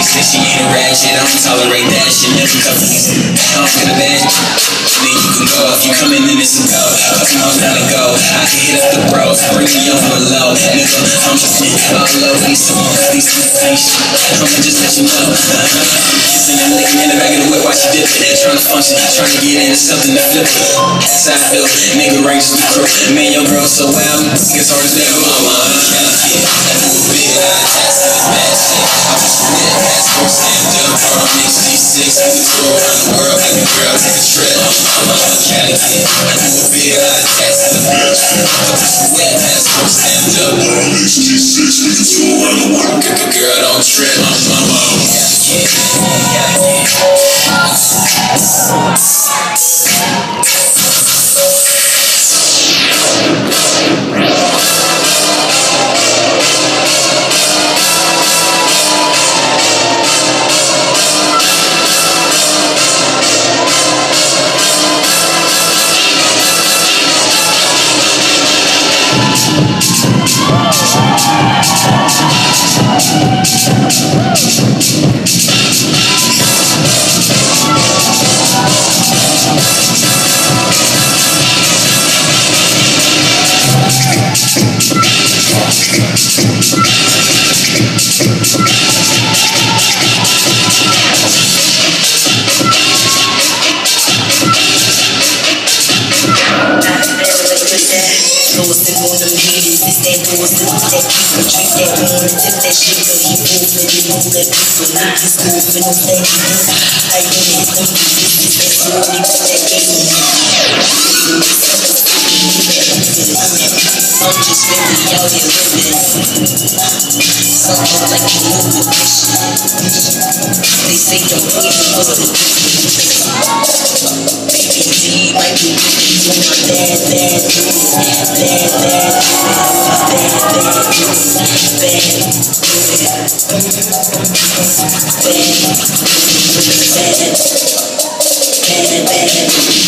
Say she ain't a ratchet, I don't tolerate that shit. Never cover me. I'm gonna bed. Then you can go if you coming in this and go. Come on down and go. I can hit up the bros, bring me over low. Nigga, I'm just all over these things. I'ma just let you know. I'm kissing and licking in the back of the whip while she dipping. Trying to function, trying to get into something to flip it. That's how I feel. Nigga ranks with the crew. Man, your girl so wild. It's hard as never. That move big, that's the bad shit. I'm just with passport stamped up from HG6. We can tour around the world, baby girl, take a trip. I'm a Cali kid. That move big, that's the bad shit. I'm just with passport stamped up from HG6. We can tour around the world, baby girl, don't trip. I'm a bad.